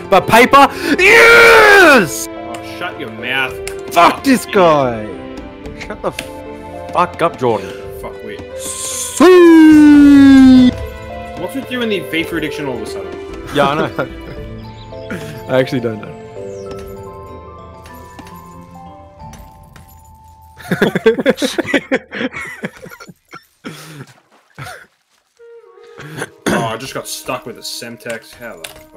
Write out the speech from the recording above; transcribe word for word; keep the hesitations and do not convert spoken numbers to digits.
But paper, yes! Oh, shut your mouth. Fuck this guy! Shut the fuck up, Jordan. Fuck wait. Suuuiii! What's with you in the vape addiction all of a sudden? Yeah, I know. I actually don't know. Oh, I just got stuck with a Semtex. How the